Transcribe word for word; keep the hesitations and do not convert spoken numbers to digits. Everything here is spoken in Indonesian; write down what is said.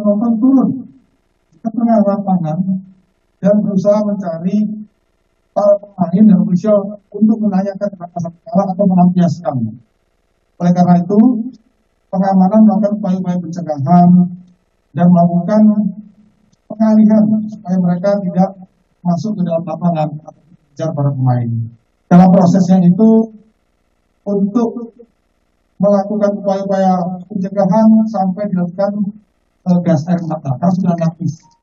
penonton turun ke tengah lapangan dan berusaha mencari para pemain dan ofisial untuk menanyakan kata salah atau melampiaskan. Oleh karena itu, pengamanan melakukan upaya-upaya pencegahan dan melakukan pengalihan supaya mereka tidak masuk ke dalam lapangan atau mengejar para pemain. Dalam prosesnya itu, untuk melakukan upaya-upaya pencegahan sampai dilakukan uh, gas air mata, karena sudah lapis.